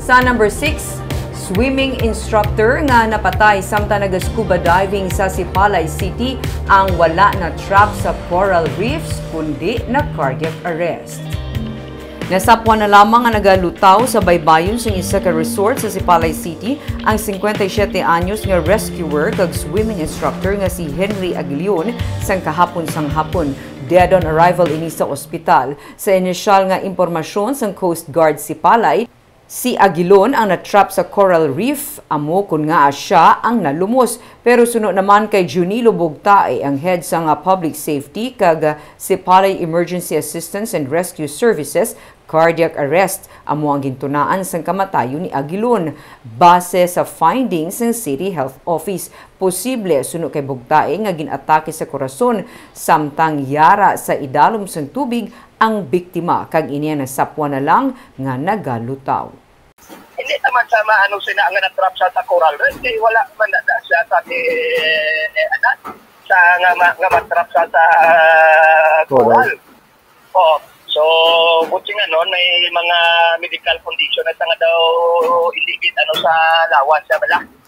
Sa number 6, swimming instructor nga napatay samtang nag-scuba diving sa Sipalay City ang wala na trap sa coral reefs kundi na cardiac arrest. Nasapwan na lamang ang nagalutaw sa baybayon sa isa ka resort sa Sipalay City ang 57 anyos nga rescuer kag swimming instructor nga si Henry Aguilion sang kahapon sang hapon. Dead on arrival ini sa ospital. Sa inisyal nga impormasyon sang Coast Guard Sipalay, si Aguilon ang natrap sa coral reef, amo kun nga siya ang nalumos. Pero sunod naman kay Junilo Bugtae, ang head sa nga public safety kag Sipalay Emergency Assistance and Rescue Services, cardiac arrest amo ang gintunaan sang kamatayon ni Aguilon. Base sa findings ng City Health Office, posible sunod kay Bugtae nga ginatake sa korason samtang yara sa idalom sang tubig ang biktima kag iniya nasapwa na lang nga nagalutaw. Hindi naman sa maano sina nga na-trap sa coral reef kay wala man na siya sa sa nga matrap sa coral. Oh, so buti nga noon may mga medical condition na nga daw ilibit sa lawas sa bala.